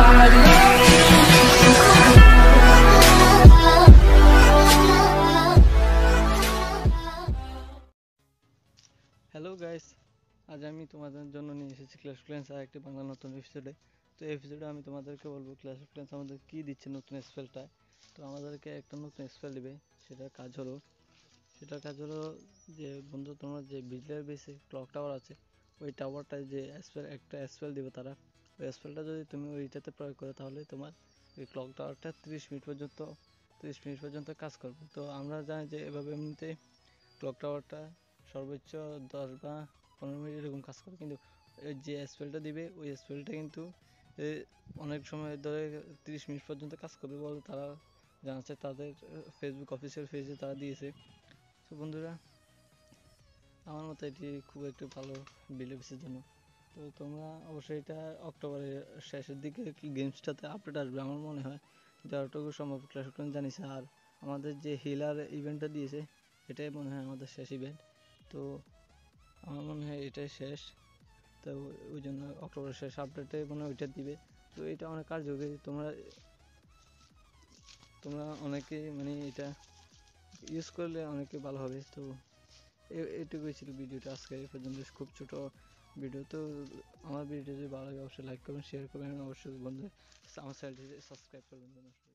Hello guys, আজ আমি তোমাদের জন্য নিয়ে এসেছি ক্ল্যাশ অফ ক্ল্যান্স আর একটি বাংলা নতুন এপিসোডে। তো এপিসোডে আমি তোমাদেরকে বলবো ক্ল্যাশ অফ ক্ল্যান্স আমাদের কী দিচ্ছে নতুন স্পেলটায়। তো আমাদেরকে একটা নতুন স্পেল দিবে, সেটার কাজ হলো যে বন্ধু, তোমরা যে বিজলের বেসে ক্লক টাওয়ার আছে, ওই টাওয়ারটায় যে একটা স্পেল দিবে তারা, ওই স্পেলটা যদি তুমি ওইটাতে প্রয়োগ করো তাহলে তোমার ওই ক্লক টাওয়ারটা 30 মিনিট পর্যন্ত কাজ করবে। তো আমরা জানি যে এভাবে এমনিতে ক্লক টাওয়ারটা সর্বোচ্চ 10 বা 15 মিনিট এরকম কাজ করে, কিন্তু যে স্পেলটা দিবে ওই স্পেলটা কিন্তু অনেক সময় ধরে 30 মিনিট পর্যন্ত কাজ করবে বলে তারা জানাচ্ছে, তাদের ফেসবুক অফিসিয়াল পেজে তারা দিয়েছে। তো বন্ধুরা, আমার মতে এটি খুব একটি ভালো বিলিভসের জন্য। তো তোমরা অবশ্যই এটা অক্টোবরের শেষের দিকে গেমসটাতে আপডেট আসবে আমার মনে হয়, যতটুকু সম্ভব ক্ল্যাশ অফ ক্ল্যান্স জানিস। আর আমাদের যে হিলার ইভেন্টটা দিয়েছে এটাই মনে হয় আমাদের শেষ ইভেন্ট। তো আমার মনে হয় এটাই শেষ। তো ওই জন্য অক্টোবরের শেষ আপডেটে মনে হয় ওইটা দিবে। তো এটা অনেক কার্যকরী, তোমরা অনেকেই মানে এটা ইউজ করলে অনেকে ভালো হবে। তো এটুকুই ছিল ভিডিওটা আজকে এই পর্যন্ত, খুব ছোট ভিডিও। তো আমার ভিডিও যদি ভালো লাগে অবশ্যই লাইক করবেন, শেয়ার করবেন, অবশ্যই বন্ধু আমার চ্যানেলটি সাবস্ক্রাইব করবেন।